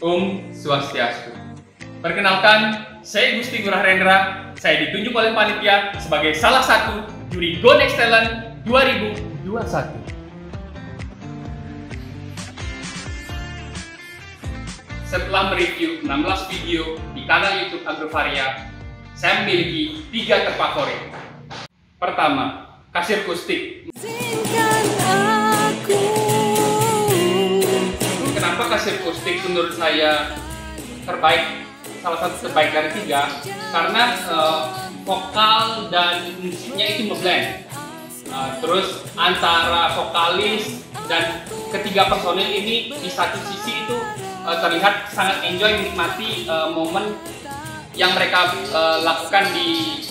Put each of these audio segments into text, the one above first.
Swastiastu. Perkenalkan, saya Gusti Ngurah Rendra. Saya ditunjuk oleh panitia sebagai salah satu juri Go Next Talent 2021. Setelah mereview 16 video di kanal YouTube Agrovaria, saya memiliki 3 terfavorit. Pertama, kasir kustik. Kenapa kasir kustik menurut saya terbaik, salah satu terbaik dari 3? Karena vokal dan musiknya itu ngeblend. Terus antara vokalis dan ketiga personil ini di satu sisi itu terlihat sangat enjoy menikmati momen yang mereka lakukan di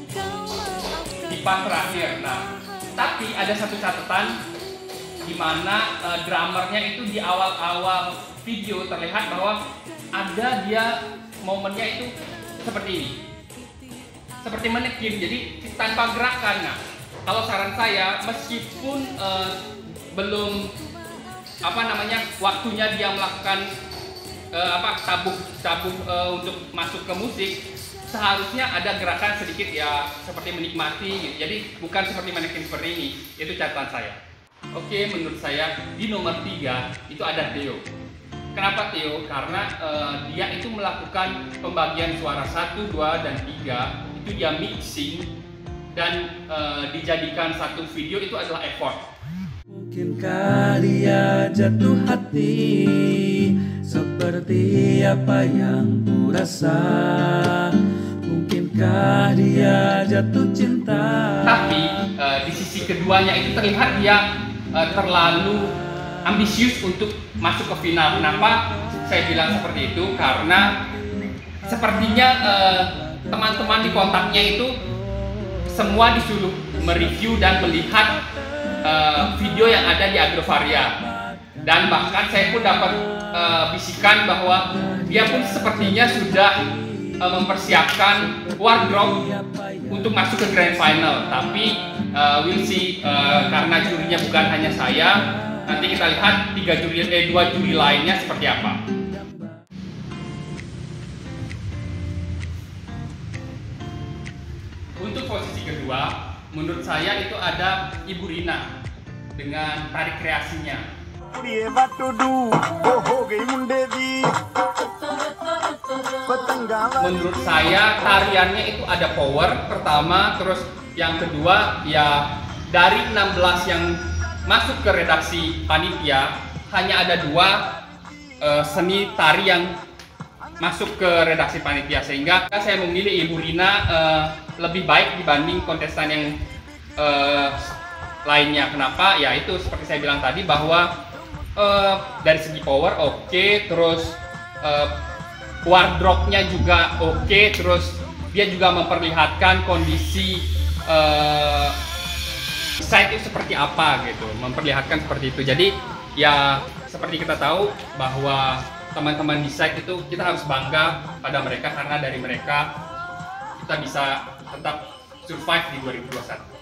part terakhir. Nah, tapi ada satu catatan di mana drummernya itu di awal-awal video terlihat bahwa ada dia momennya itu seperti ini, seperti manekin, jadi tanpa gerakan. Nah, kalau saran saya, meskipun belum waktunya dia melakukan tabung untuk masuk ke musik, seharusnya ada gerakan sedikit ya, seperti menikmati gitu. Jadi bukan seperti manekin seperti ini. Itu catatan saya. Oke, menurut saya di nomor 3 itu ada Theo. Kenapa Theo? Karena dia itu melakukan pembagian suara 1, 2, dan 3. Itu dia mixing dan dijadikan satu video, itu adalah effort. Mungkinkah dia jatuh hati seperti apa yang ku rasa? Mungkinkah dia jatuh cinta? Tapi di sisi keduanya itu terlihat dia terlalu ambisius untuk masuk ke final. Kenapa saya bilang seperti itu? Karena sepertinya teman-teman di kontaknya itu semua disuruh mereview dan melihat video yang ada di Agrovaria, dan bahkan saya pun dapat bisikan bahwa dia pun sepertinya sudah mempersiapkan wardrobe untuk masuk ke grand final. Tapi we'll see, karena jurinya bukan hanya saya. Nanti kita lihat 2 juri lainnya seperti apa. Untuk posisi kedua, menurut saya itu ada Ibu Rina dengan tari kreasinya. Menurut saya tariannya itu ada power pertama, terus yang kedua ya dari 16 yang masuk ke redaksi panitia hanya ada 2 seni tari yang masuk ke redaksi panitia, sehingga saya memilih Ibu Rina lebih baik dibanding kontestan yang lainnya. Kenapa? Ya itu seperti saya bilang tadi bahwa dari segi power oke, terus wardrobe-nya juga oke, terus dia juga memperlihatkan kondisi site itu seperti apa gitu, memperlihatkan seperti itu. Jadi ya seperti kita tahu bahwa teman-teman di site itu kita harus bangga pada mereka, karena dari mereka kita bisa tetap survive di 2021.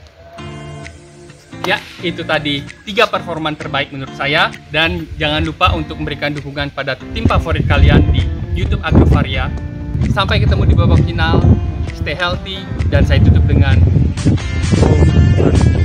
Ya, itu tadi 3 performan terbaik menurut saya, dan jangan lupa untuk memberikan dukungan pada tim favorit kalian di YouTube Agrovaria. Sampai ketemu di babak final. Stay healthy, dan saya tutup dengan